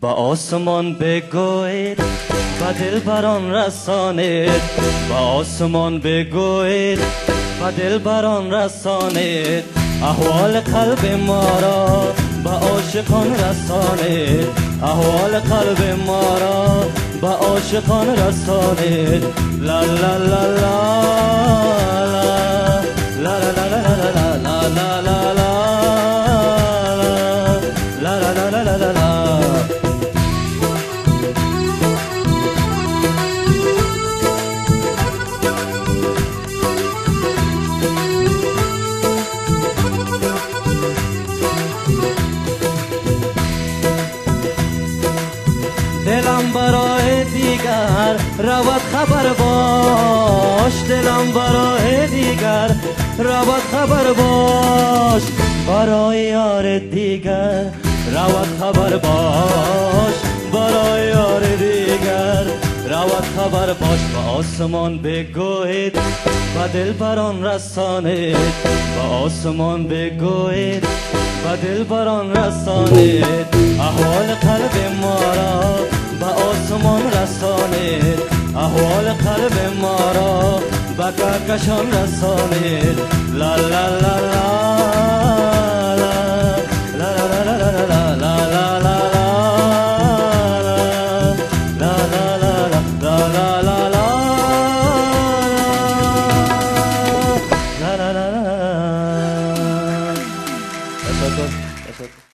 با آسمان بگوید و دلبران رسانید با آسمان بگوید و دلبران رسانید احوال قلب ما را با عاشقان رسانید احوال قلب ما را با عاشقان رسانید لا لا لا لا لا لا لا لا لا لا لا دلم برای دیگر رود خبر باش دلم برای دیگر رود خبر باش برای یار دیگر رود خبر باش برای یار دیگر رود خبر باش با آسمان بگوید و دلبران رسانید با آسمان بگوید و دلبران رسانید احوال قلب ما را با آسمان رسانید احوال قلب ما را با کهکشان رسانید لا لا لا لا